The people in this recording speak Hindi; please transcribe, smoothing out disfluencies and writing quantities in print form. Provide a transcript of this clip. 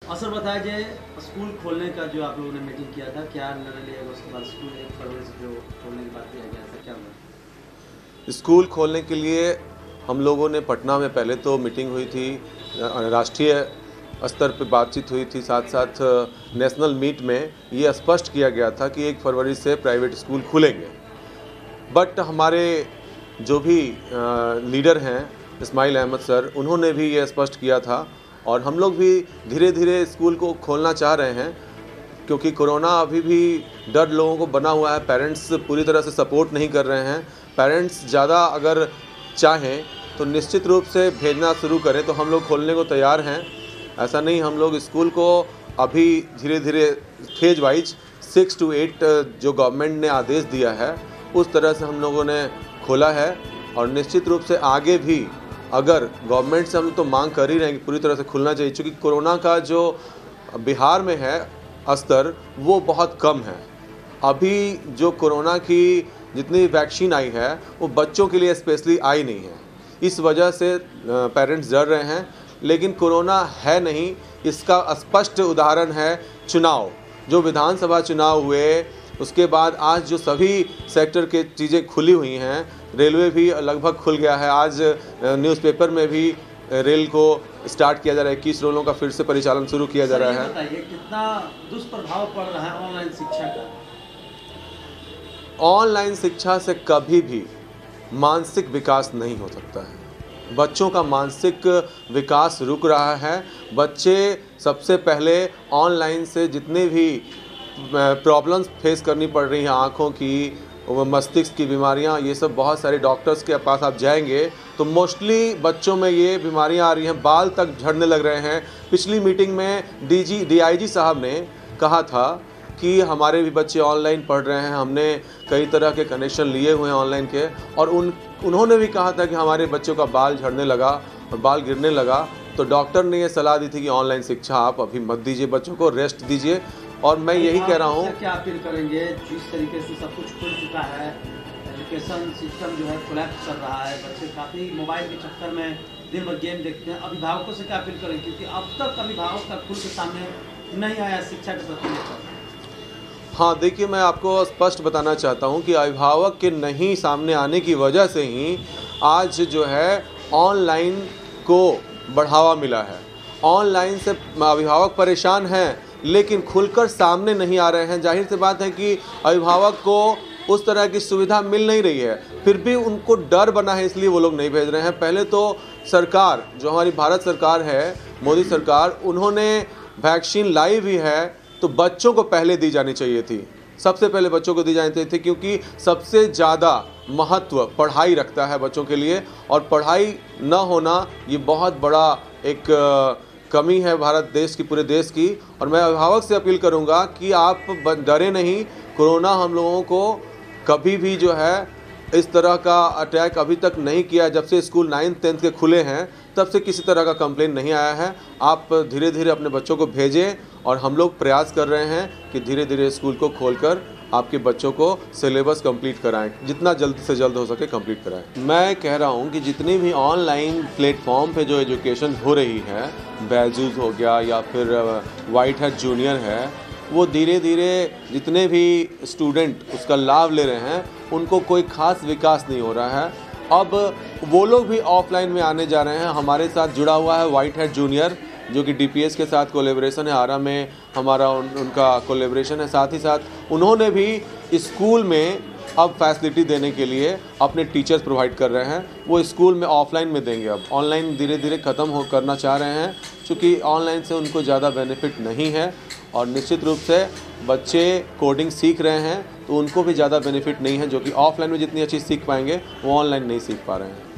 असर बताया जाए स्कूल खोलने का जो आप लोगों ने मीटिंग किया था, क्या निर्णय लिया गया उसके बाद स्कूल 1 फरवरी से जो खोलने की बात किया गया था, क्या हुआ? स्कूल खोलने के लिए हम लोगों ने पटना में पहले तो मीटिंग हुई थी, राष्ट्रीय स्तर पर बातचीत हुई थी, साथ साथ नेशनल मीट में ये स्पष्ट किया गया था कि 1 फरवरी से प्राइवेट स्कूल खुलेंगे। बट हमारे जो भी लीडर हैं इस्माइल अहमद सर, उन्होंने भी ये स्पष्ट किया था और हम लोग भी धीरे धीरे स्कूल को खोलना चाह रहे हैं, क्योंकि कोरोना अभी भी डर लोगों को बना हुआ है। पेरेंट्स पूरी तरह से सपोर्ट नहीं कर रहे हैं। पेरेंट्स ज़्यादा अगर चाहें तो निश्चित रूप से भेजना शुरू करें तो हम लोग खोलने को तैयार हैं। ऐसा नहीं, हम लोग स्कूल को अभी धीरे धीरे फेज वाइज 6 to 8 जो गवर्नमेंट ने आदेश दिया है उस तरह से हम लोगों ने खोला है। और निश्चित रूप से आगे भी अगर गवर्नमेंट से हम तो मांग कर ही रहे हैं कि पूरी तरह से खुलना चाहिए, क्योंकि कोरोना का जो बिहार में है स्तर वो बहुत कम है। अभी जो कोरोना की जितनी वैक्सीन आई है वो बच्चों के लिए स्पेशली आई नहीं है, इस वजह से पेरेंट्स डर रहे हैं। लेकिन कोरोना है नहीं, इसका स्पष्ट उदाहरण है चुनाव। जो विधानसभा चुनाव हुए उसके बाद आज जो सभी सेक्टर के चीज़ें खुली हुई हैं, रेलवे भी लगभग खुल गया है। आज न्यूज़पेपर में भी रेल को स्टार्ट किया जा रहा है, 21 रेलों का फिर से परिचालन शुरू किया जा रहा है। बताइए कितना दुष्प्रभाव पड़ रहा है ऑनलाइन शिक्षा का? ऑनलाइन शिक्षा से कभी भी मानसिक विकास नहीं हो सकता है। बच्चों का मानसिक विकास रुक रहा है। बच्चे सबसे पहले ऑनलाइन से जितने भी प्रॉब्लम्स फेस करनी पड़ रही हैं, आँखों की, मस्तिष्क की बीमारियां, ये सब बहुत सारे डॉक्टर्स के पास आप जाएंगे तो मोस्टली बच्चों में ये बीमारियां आ रही हैं, बाल तक झड़ने लग रहे हैं। पिछली मीटिंग में DIG साहब ने कहा था कि हमारे भी बच्चे ऑनलाइन पढ़ रहे हैं, हमने कई तरह के कनेक्शन लिए हुए हैं ऑनलाइन के, और उन्होंने भी कहा था कि हमारे बच्चों का बाल झड़ने लगा और बाल गिरने लगा। तो डॉक्टर ने ये सलाह दी थी कि ऑनलाइन शिक्षा आप अभी मत दीजिए, बच्चों को रेस्ट दीजिए। और मैं यही कह रहा हूँ, क्या अपील करेंगे? जिस तरीके से सब कुछ खुल चुका है, एजुकेशन सिस्टम जो है कोलैप्स कर रहा है, बच्चे काफ़ी मोबाइल के चक्कर में दिन भर गेम देखते हैं, अभिभावकों से क्या अपील करेंगे? क्योंकि अब तक अभिभावक का खुल के सामने नहीं आया शिक्षा के प्रति लेकर। हाँ देखिए, मैं आपको स्पष्ट बताना चाहता हूँ कि अभिभावक के नहीं सामने आने की वजह से ही आज जो है ऑनलाइन को बढ़ावा मिला है। ऑनलाइन से अभिभावक परेशान हैं, लेकिन खुलकर सामने नहीं आ रहे हैं। जाहिर सी बात है कि अभिभावक को उस तरह की सुविधा मिल नहीं रही है, फिर भी उनको डर बना है, इसलिए वो लोग नहीं भेज रहे हैं। पहले तो सरकार, जो हमारी भारत सरकार है, मोदी सरकार, उन्होंने वैक्सीन लाई भी है तो बच्चों को पहले दी जानी चाहिए थी, सबसे पहले बच्चों को दी जानी चाहिए थी, क्योंकि सबसे ज़्यादा महत्व पढ़ाई रखता है बच्चों के लिए। और पढ़ाई न होना ये बहुत बड़ा एक कमी है भारत देश की, पूरे देश की। और मैं अभिभावक से अपील करूंगा कि आप डरे नहीं। कोरोना हम लोगों को कभी भी जो है इस तरह का अटैक अभी तक नहीं किया। जब से स्कूल 9th 10th के खुले हैं तब से किसी तरह का कंप्लेन नहीं आया है। आप धीरे धीरे अपने बच्चों को भेजें, और हम लोग प्रयास कर रहे हैं कि धीरे धीरे स्कूल को खोलकर आपके बच्चों को सिलेबस कंप्लीट कराएं, जितना जल्द से जल्द हो सके कंप्लीट कराएं। मैं कह रहा हूं कि जितनी भी ऑनलाइन प्लेटफॉर्म पे जो एजुकेशन हो रही है, बैजूस हो गया या फिर व्हाइट हैट जूनियर है, वो धीरे धीरे जितने भी स्टूडेंट उसका लाभ ले रहे हैं उनको कोई खास विकास नहीं हो रहा है। अब वो लोग भी ऑफलाइन में आने जा रहे हैं। हमारे साथ जुड़ा हुआ है व्हाइट हैट जूनियर, जो कि DPS के साथ कोलेब्रेशन है, आरा में हमारा उनका कोलेब्रेशन है। साथ ही साथ उन्होंने भी स्कूल में अब फैसिलिटी देने के लिए अपने टीचर्स प्रोवाइड कर रहे हैं। वो स्कूल में ऑफलाइन में देंगे, अब ऑनलाइन धीरे धीरे ख़त्म करना चाह रहे हैं, क्योंकि ऑनलाइन से उनको ज़्यादा बेनिफिट नहीं है। और निश्चित रूप से बच्चे कोडिंग सीख रहे हैं तो उनको भी ज़्यादा बेनिफिट नहीं है, जो कि ऑफलाइन में जितनी अच्छी सीख पाएंगे वो ऑनलाइन नहीं सीख पा रहे हैं।